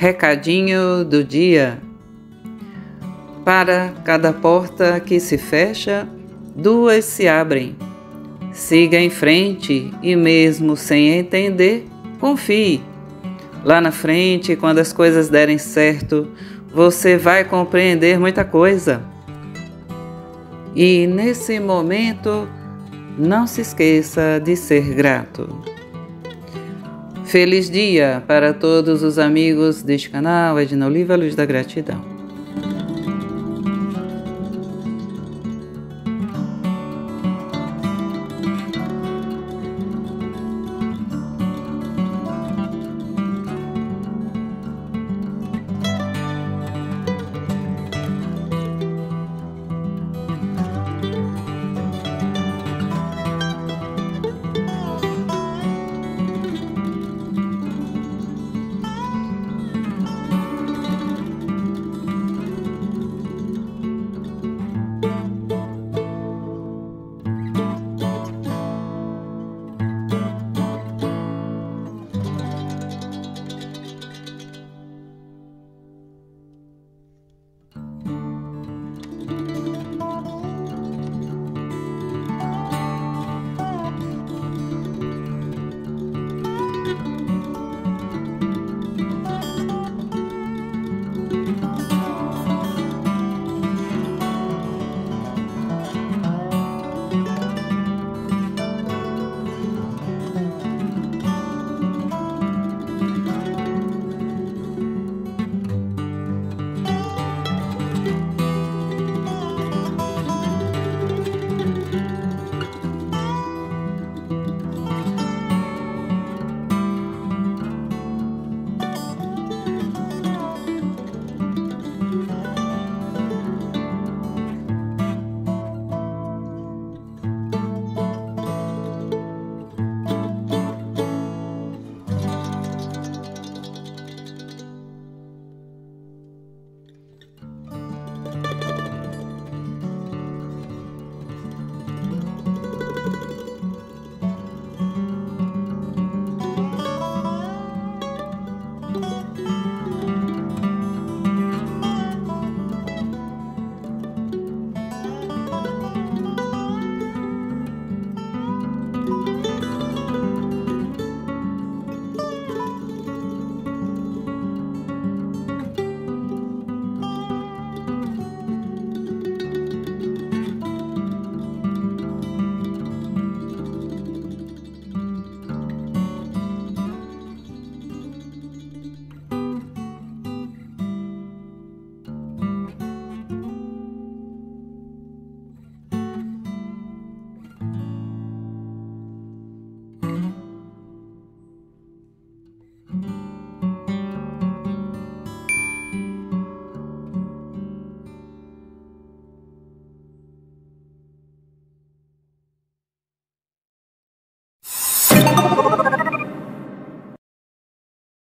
Recadinho do dia. Para cada porta que se fecha, duas se abrem. Siga em frente e mesmo sem entender, confie. Lá na frente, quando as coisas derem certo, você vai compreender muita coisa. E nesse momento, não se esqueça de ser grato. Feliz dia para todos os amigos deste canal. Edna Oliva, Luz da Gratidão.